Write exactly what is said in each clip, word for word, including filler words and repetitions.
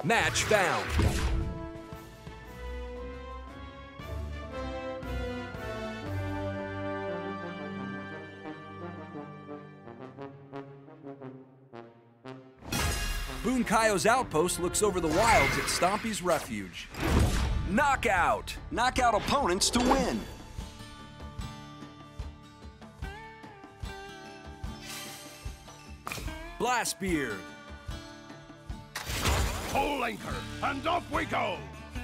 Match found. Bunkayo's outpost looks over the wilds at Stompy's refuge. Knockout! Knock out opponents to win. Blastbeard. Pole anchor, and off we go!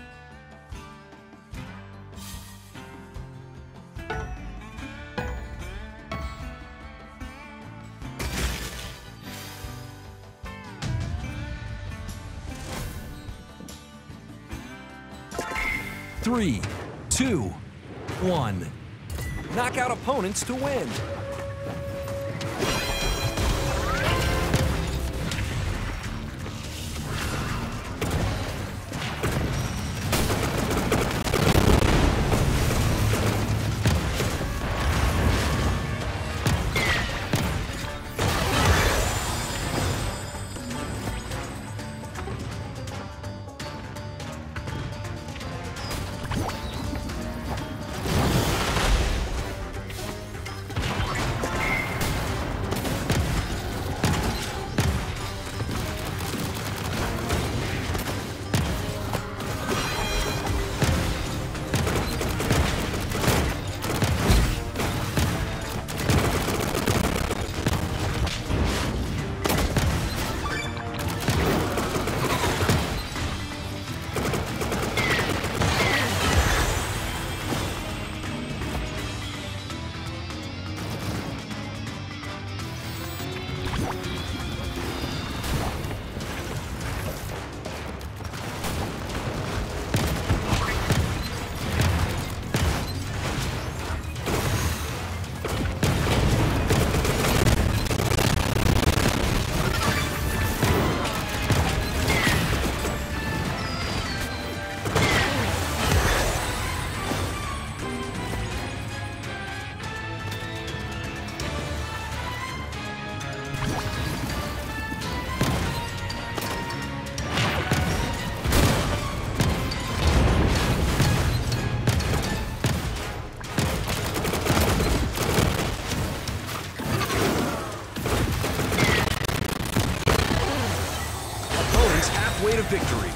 Three, two, one. Knock out opponents to win. Halfway to victory.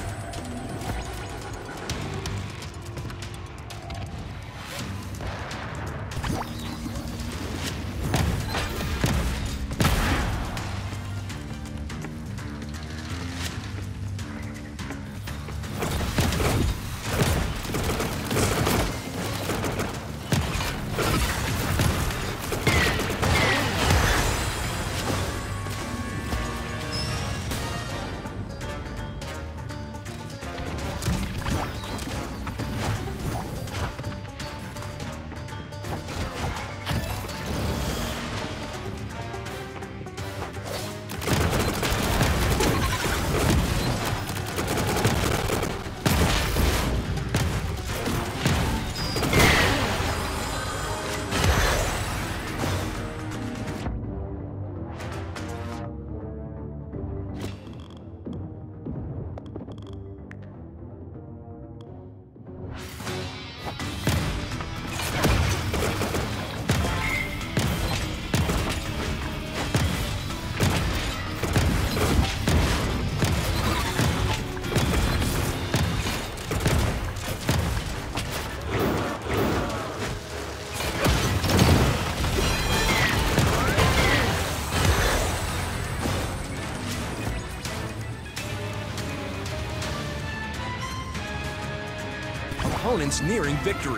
Opponents nearing victory.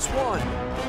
Rockets won.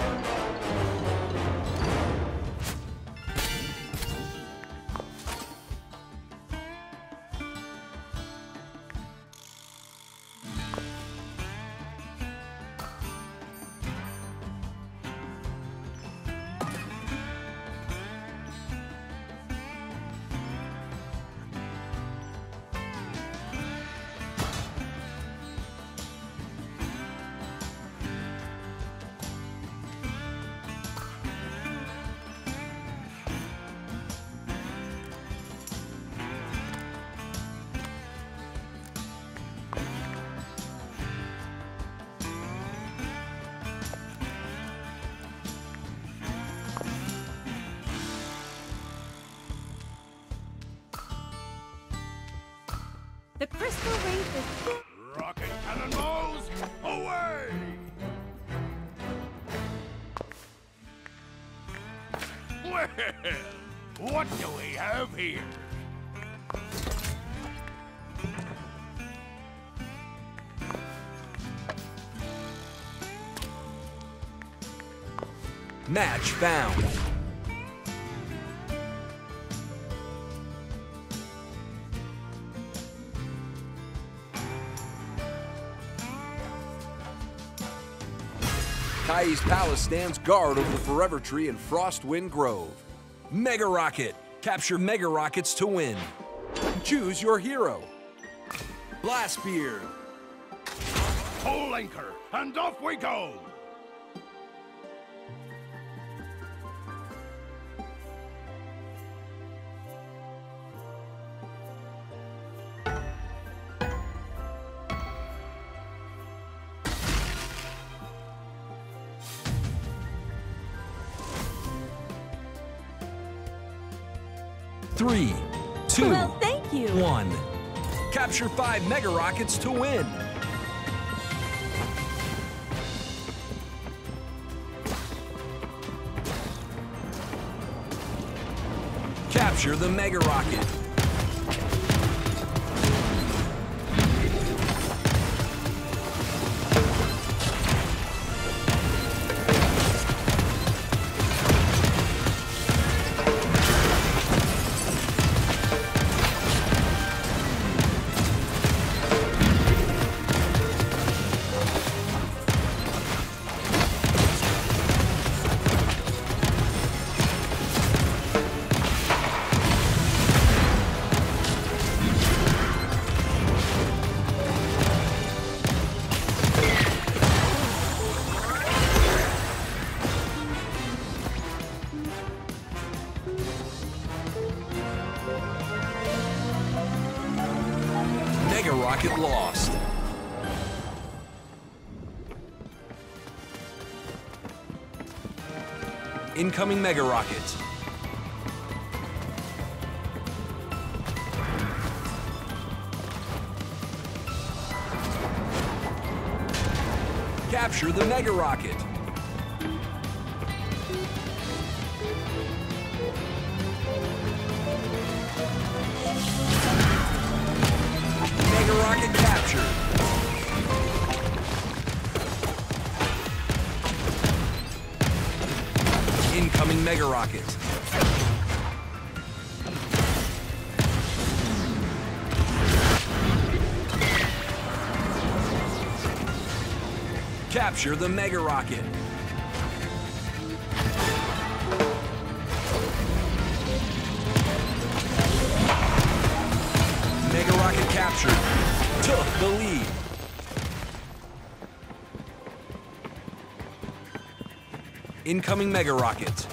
The crystal wraith is... Rocket cannonballs, away! Well, what do we have here? Match found. Kai's Palace stands guard over the Forever Tree in Frostwind Grove. Mega Rocket. Capture Mega Rockets to win. Choose your hero. Blastbeard. Pole anchor, and off we go! Three, two, Well, thank you. one. Capture five Mega Rockets to win. Capture the Mega Rocket. Mega Rocket lost. Incoming Mega Rocket. Capture the Mega Rocket. Mega Rocket captured. Incoming Mega Rocket. Capture the Mega Rocket. Mega Rocket captured. Took the lead. Incoming Mega Rocket.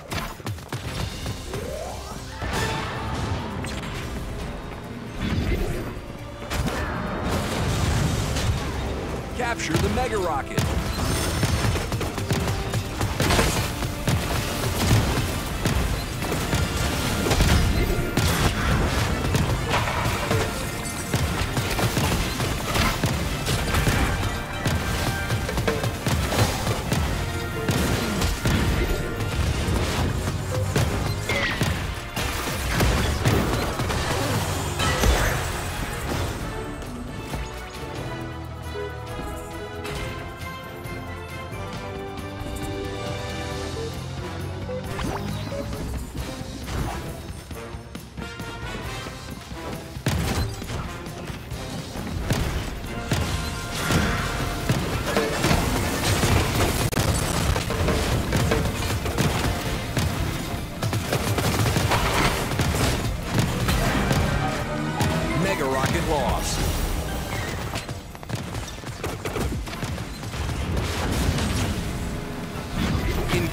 Capture the Mega Rocket.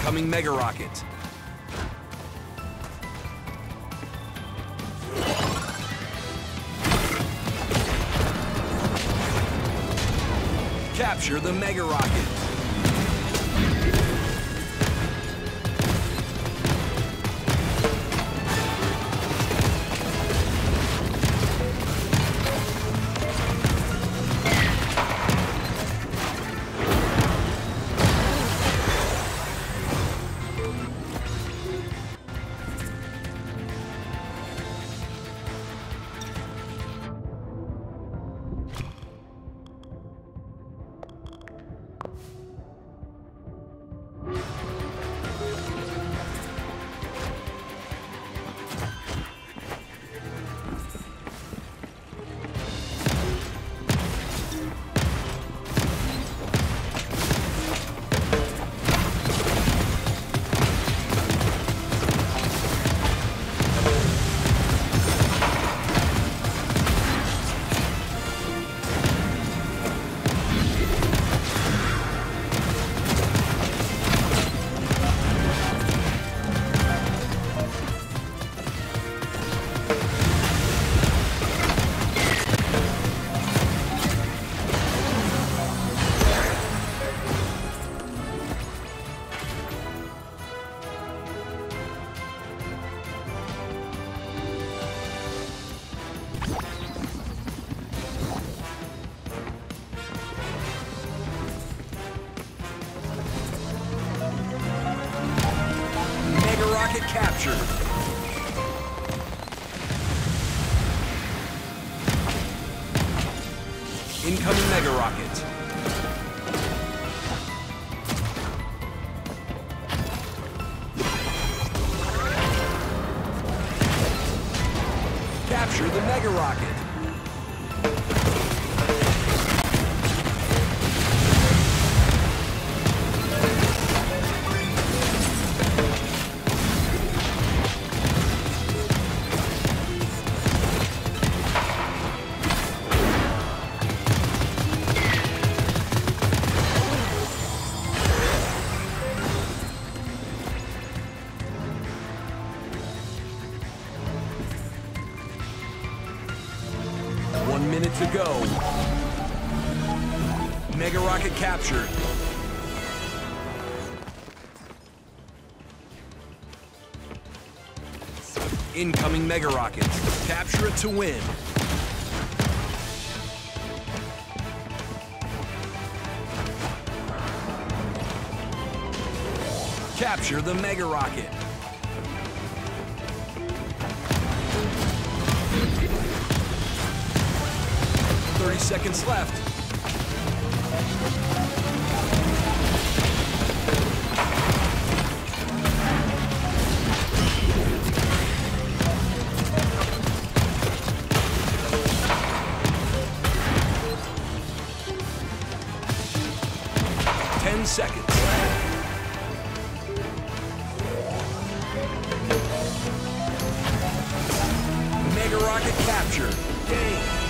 Incoming Mega Rocket. Capture the Mega Rocket. Rocket captured. Incoming Mega Rocket. Capture the Mega Rocket. One minute to go. Mega Rocket captured. Incoming Mega Rocket. Capture it to win. Capture the Mega Rocket. thirty seconds left. ten seconds. Mega Rocket captured. Game.